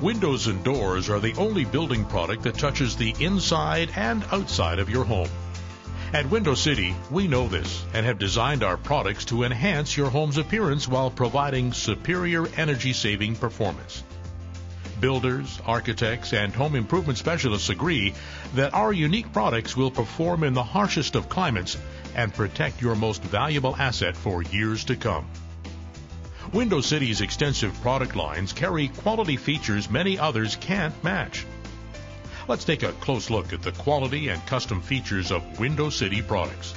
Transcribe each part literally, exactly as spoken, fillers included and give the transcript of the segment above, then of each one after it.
Windows and doors are the only building product that touches the inside and outside of your home. At Window City, we know this and have designed our products to enhance your home's appearance while providing superior energy-saving performance. Builders, architects, and home improvement specialists agree that our unique products will perform in the harshest of climates and protect your most valuable asset for years to come. Window City's extensive product lines carry quality features many others can't match. Let's take a close look at the quality and custom features of Window City products.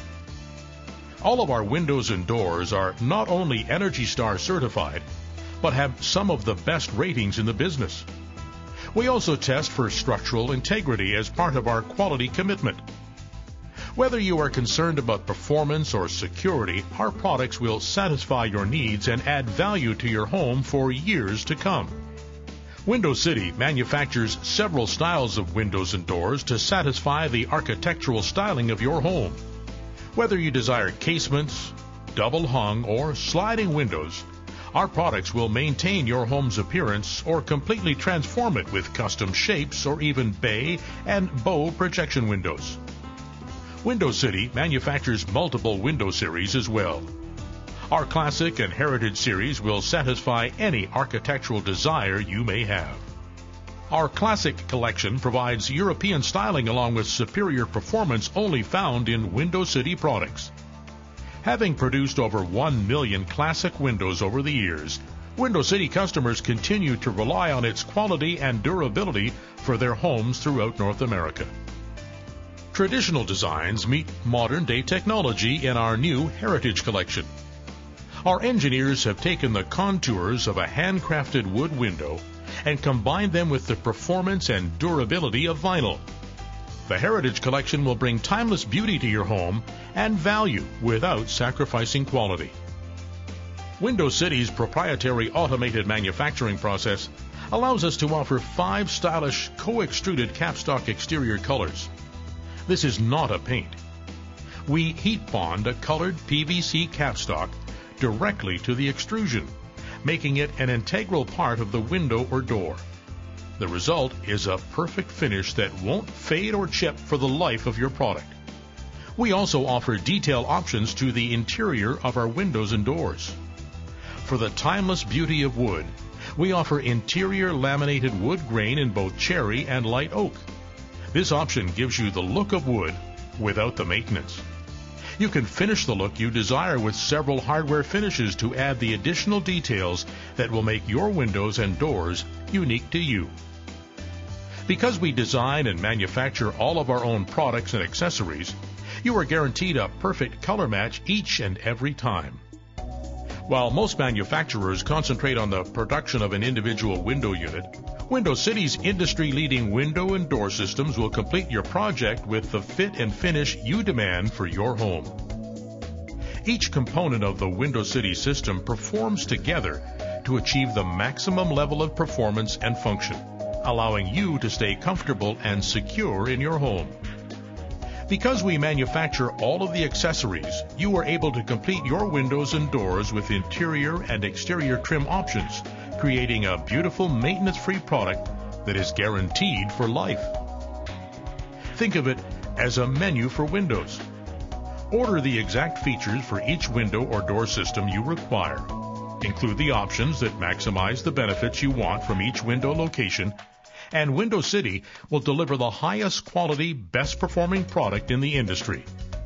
All of our windows and doors are not only ENERGY STAR certified, but have some of the best ratings in the business. We also test for structural integrity as part of our quality commitment. Whether you are concerned about performance or security, our products will satisfy your needs and add value to your home for years to come. Window City manufactures several styles of windows and doors to satisfy the architectural styling of your home. Whether you desire casements, double hung, or sliding windows, our products will maintain your home's appearance or completely transform it with custom shapes or even bay and bow projection windows. Window City manufactures multiple window series as well. Our Classic and Heritage series will satisfy any architectural desire you may have. Our Classic collection provides European styling along with superior performance only found in Window City products. Having produced over one million classic windows over the years, Window City customers continue to rely on its quality and durability for their homes throughout North America. Traditional designs meet modern-day technology in our new Heritage collection. Our engineers have taken the contours of a handcrafted wood window and combined them with the performance and durability of vinyl. The Heritage collection will bring timeless beauty to your home and value without sacrificing quality. Window City's proprietary automated manufacturing process allows us to offer five stylish co-extruded capstock exterior colors. This is not a paint. We heat bond a colored P V C capstock directly to the extrusion, making it an integral part of the window or door. The result is a perfect finish that won't fade or chip for the life of your product. We also offer detail options to the interior of our windows and doors. For the timeless beauty of wood, we offer interior laminated wood grain in both cherry and light oak. This option gives you the look of wood without the maintenance. You can finish the look you desire with several hardware finishes to add the additional details that will make your windows and doors unique to you. Because we design and manufacture all of our own products and accessories, you are guaranteed a perfect color match each and every time. While most manufacturers concentrate on the production of an individual window unit, Window City's industry-leading window and door systems will complete your project with the fit and finish you demand for your home. Each component of the Window City system performs together to achieve the maximum level of performance and function, allowing you to stay comfortable and secure in your home. Because we manufacture all of the accessories, you are able to complete your windows and doors with interior and exterior trim options, creating a beautiful maintenance-free product that is guaranteed for life. Think of it as a menu for windows. Order the exact features for each window or door system you require. Include the options that maximize the benefits you want from each window location, and Window City will deliver the highest quality, best performing product in the industry.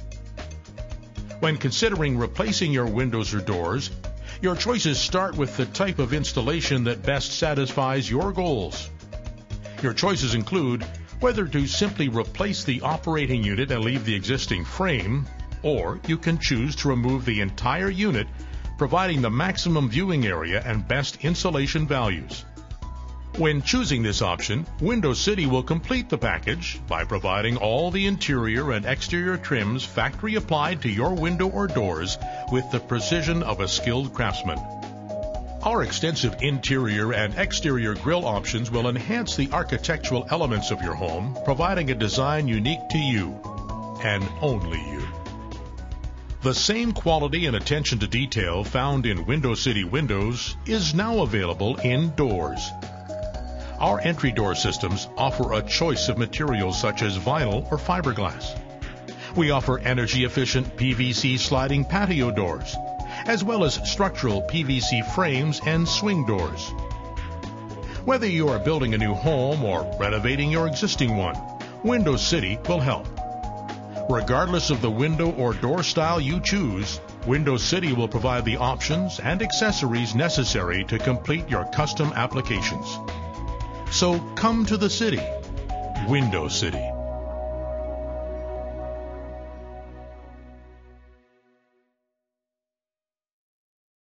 When considering replacing your windows or doors, your choices start with the type of installation that best satisfies your goals. Your choices include whether to simply replace the operating unit and leave the existing frame, or you can choose to remove the entire unit, providing the maximum viewing area and best insulation values. When choosing this option, Window City will complete the package by providing all the interior and exterior trims factory applied to your window or doors with the precision of a skilled craftsman. Our extensive interior and exterior grille options will enhance the architectural elements of your home, providing a design unique to you and only you. The same quality and attention to detail found in Window City windows is now available in doors. Our entry door systems offer a choice of materials such as vinyl or fiberglass. We offer energy-efficient P V C sliding patio doors, as well as structural P V C frames and swing doors. Whether you are building a new home or renovating your existing one, Window City will help. Regardless of the window or door style you choose, Window City will provide the options and accessories necessary to complete your custom applications. So come to the city, Window City.